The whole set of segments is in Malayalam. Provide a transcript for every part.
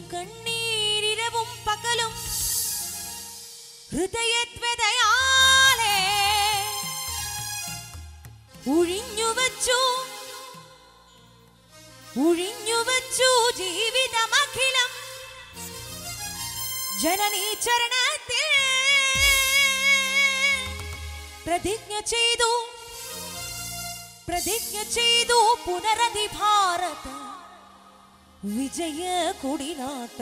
കണ്ണീരിരവും പകലും ഹൃദയത്വതയാലേ ഒഴിഞ്ഞുവച്ചു ജീവിതമഖിലം ജനനീ ചരണത്തിൽ പ്രതിജ്ഞ ചെയ്തു പുനരധി ഭാരത വിജയ കൊടിനാട്ട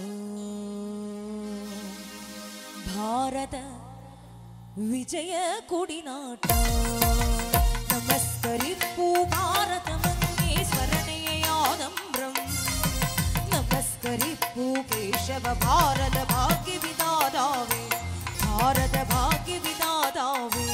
ഭാരത വിജയ കൊടിനാട്ട നമസ്കരിപ്പൂ ഭാരതമങ്ങേ സ്മരണയാദംബ്രം നമസ്കരിപ്പൂ കേശവ ഭാരത ഭാഗ്യ വിധാതാവേ ഭാരത ഭാഗ്യ വിധാതാവേ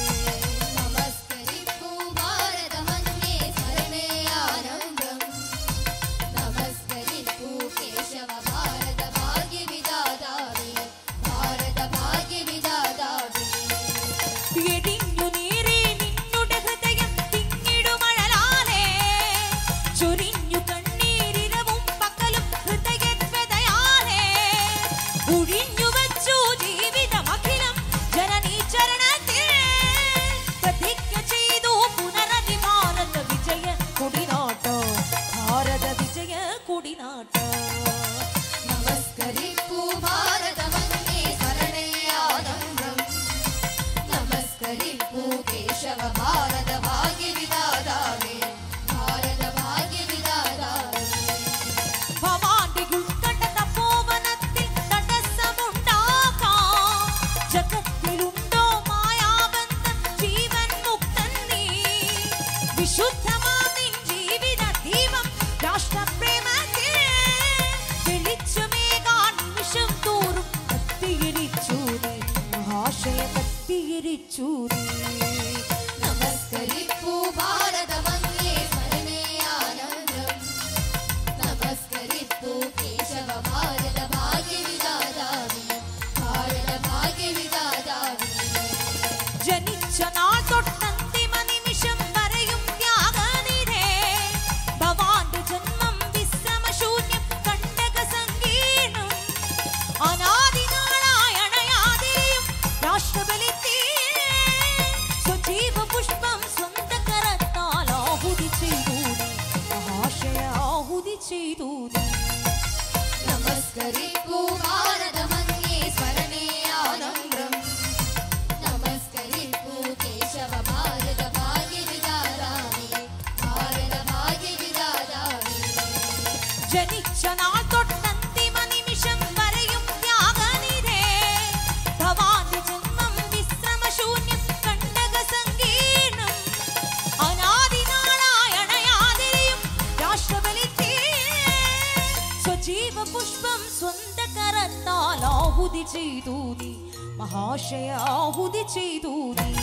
നമസ്കരിപ്പൂ ഭാരതമങ്ങേ സ്മരണയാനന്ദം നമസ്കരിപ്പൂ കേശവ ഭാരത ഭാഗ്യ വിധാതാവേ ഭാരത ഭാഗ്യ വിധാതാവേ ജനിച്ച നാൾ തൊട്ടന്തിമ നിമിഷം വരെയും ത്യാഗനിരേ ഭവാന്റെ ജന്മം വിശ്രമശൂന്യം കണ്ടക സങ്കീർണം അനാദിനാളായ അണയാതെയും രാഷ്ട്രബലി പുഷ്പം സ്വന്ത കരത്താൽ ആഹുതി ചെയ്തു മഹാശയ ആഹുതി ചെയ്തു നമസ്കരിപ്പൂ ഭാരതമങ്ങേ സ്മരണയാനന്ദം നമസ്കരിപ്പൂ കേശവ ഭാരത ഭാഗ്യ വിധാതാവേ ഭാരത ഭാഗ്യ വിധാതാവേ ജനിച്ച നാൾ തൊട്ടന്തിമ നിമിഷം വരെയും ത്യാഗനിരേ ഭവാന്റെ ജന്മം വിശ്രമശൂന്യം ജീവപുഷ്പം സ്വന്ത കരത്താൽ ആഹുതി ചെയ്തു നീ മഹാശയ ആഹുതി ചെയ്തു നീ